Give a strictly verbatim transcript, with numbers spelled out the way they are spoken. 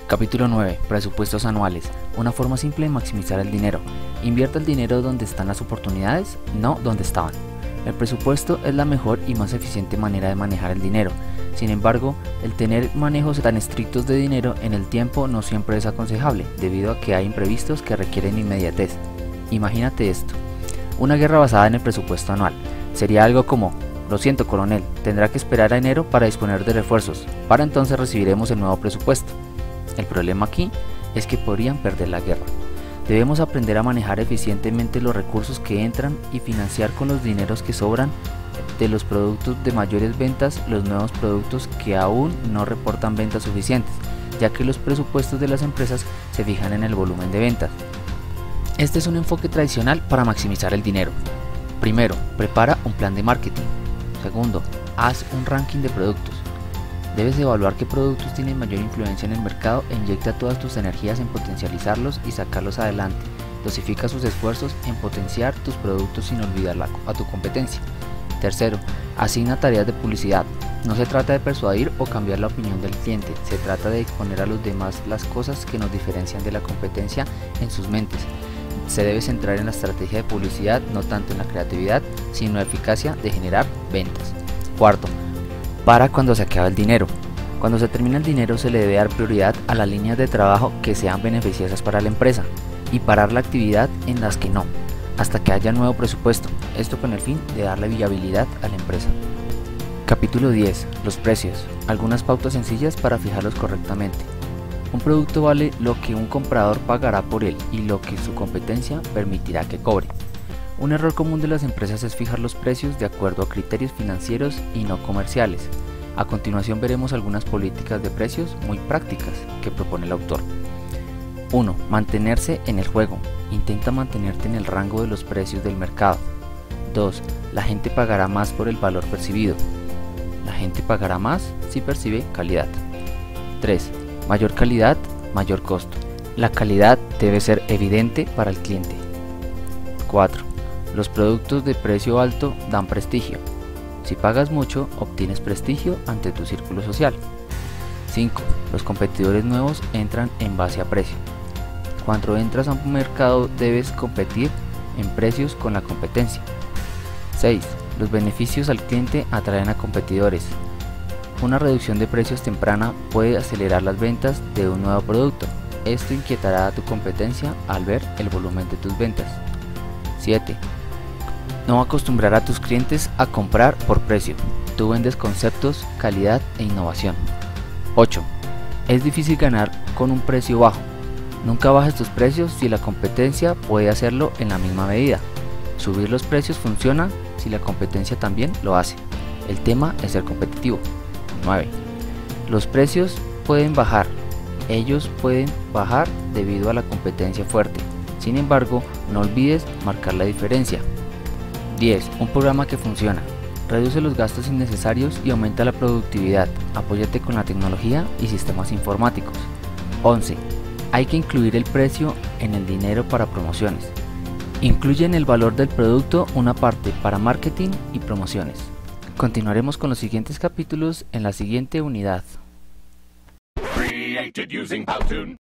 Capítulo nueve. Presupuestos anuales. Una forma simple de maximizar el dinero. ¿Invierta el dinero donde están las oportunidades? No donde estaban. El presupuesto es la mejor y más eficiente manera de manejar el dinero. Sin embargo, el tener manejos tan estrictos de dinero en el tiempo no siempre es aconsejable, debido a que hay imprevistos que requieren inmediatez. Imagínate esto. Una guerra basada en el presupuesto anual. Sería algo como: lo siento, coronel, tendrá que esperar a enero para disponer de refuerzos. Para entonces recibiremos el nuevo presupuesto. El problema aquí es que podrían perder la guerra. Debemos aprender a manejar eficientemente los recursos que entran y financiar con los dineros que sobran de los productos de mayores ventas los nuevos productos que aún no reportan ventas suficientes, ya que los presupuestos de las empresas se fijan en el volumen de ventas. Este es un enfoque tradicional para maximizar el dinero. Primero, prepara un plan de marketing. Segundo, haz un ranking de productos. Debes evaluar qué productos tienen mayor influencia en el mercado e inyecta todas tus energías en potencializarlos y sacarlos adelante. Dosifica sus esfuerzos en potenciar tus productos sin olvidar la, a tu competencia. Tercero, asigna tareas de publicidad. No se trata de persuadir o cambiar la opinión del cliente, se trata de exponer a los demás las cosas que nos diferencian de la competencia en sus mentes. Se debe centrar en la estrategia de publicidad, no tanto en la creatividad, sino en la eficacia de generar ventas. Cuarto, para cuando se acaba el dinero. Cuando se termina el dinero se le debe dar prioridad a las líneas de trabajo que sean beneficiosas para la empresa y parar la actividad en las que no, hasta que haya nuevo presupuesto, esto con el fin de darle viabilidad a la empresa. Capítulo diez. Los precios. Algunas pautas sencillas para fijarlos correctamente. Un producto vale lo que un comprador pagará por él y lo que su competencia permitirá que cobre. Un error común de las empresas es fijar los precios de acuerdo a criterios financieros y no comerciales. A continuación veremos algunas políticas de precios muy prácticas que propone el autor. uno. Mantenerse en el juego. Intenta mantenerte en el rango de los precios del mercado. dos. La gente pagará más por el valor percibido. La gente pagará más si percibe calidad. tres. Mayor calidad, mayor costo. La calidad debe ser evidente para el cliente. cuatro. Los productos de precio alto dan prestigio. Si pagas mucho, obtienes prestigio ante tu círculo social. cinco. Los competidores nuevos entran en base a precio. Cuando entras a un mercado debes competir en precios con la competencia. seis. Los beneficios al cliente atraen a competidores. Una reducción de precios temprana puede acelerar las ventas de un nuevo producto. Esto inquietará a tu competencia al ver el volumen de tus ventas. siete. No acostumbrar a tus clientes a comprar por precio. Tú vendes conceptos, calidad e innovación. ocho. Es difícil ganar con un precio bajo. Nunca bajes tus precios si la competencia puede hacerlo en la misma medida. Subir los precios funciona si la competencia también lo hace. El tema es ser competitivo. nueve. Los precios pueden bajar. Ellos pueden bajar debido a la competencia fuerte. Sin embargo, no olvides marcar la diferencia. diez. Un programa que funciona. Reduce los gastos innecesarios y aumenta la productividad. Apóyate con la tecnología y sistemas informáticos. once. Hay que incluir el precio en el dinero para promociones. Incluye en el valor del producto una parte para marketing y promociones. Continuaremos con los siguientes capítulos en la siguiente unidad.